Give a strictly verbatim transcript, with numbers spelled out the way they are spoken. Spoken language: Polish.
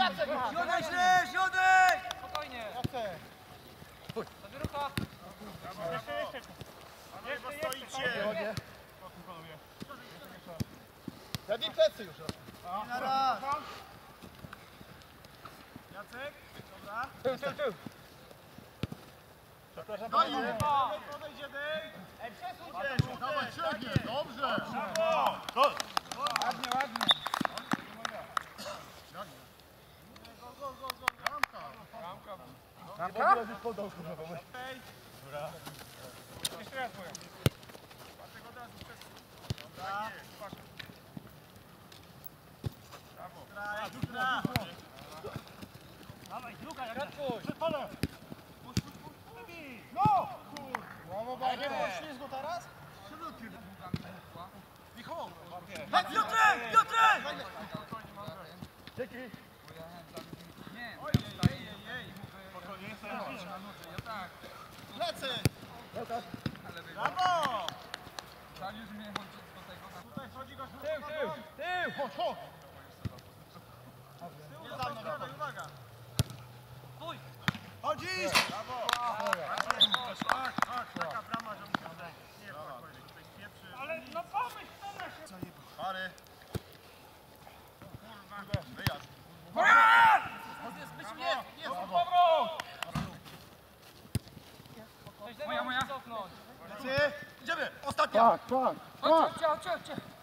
Siodaj, źle, siodaj! Spokojnie. Zawierucha. Jeszcze, jeszcze. Jeszcze, jeszcze. Jadnij plecy już. Na raz. Jacek, dobra. Tył, tył, tył. Przepraszam. Daj mu. Podejdź jeden. Ej, przesuń się. Dawaj, ciągnie, dobrze. Brawo. Ładnie, ładnie. Gol, gol, gol, gol. Bramka. Bramka. Bramka? Ej. Dobra. Jeszcze raz powiem. Bartek od razu przez... Dobra. Brawo. Graj, druga. Dawaj, druga. Kratkuj. Przed polem. Puść, puść, puść. Wybij. No! Kur... Ale nie było ślizgu teraz? Michał. Hej, Piotrek, Piotrek! Dzięki. Nie. Oj, ej, ej, ej. Spokojnie, stoisz. Plecy! Brawo! Żal już mnie chodzi do tego. Tutaj chodzi go. Tył, tył, tył! Chodź, chodź! Nie za mną, dawaj, uwaga. Stój. Chodzisz! Brawo! Tak, tak, taka brama, że musi odejść. Nie, spokojnie, tutaj spieprzy. Ale no pomyśl, co na się... Pary. Wyjazd. Jest, myśl, jest, jest. Dobrą! Moja, moja. Plecy! Idziemy! Ostatnia! Tak, tak, Chodź, chodź, chodź, chodź.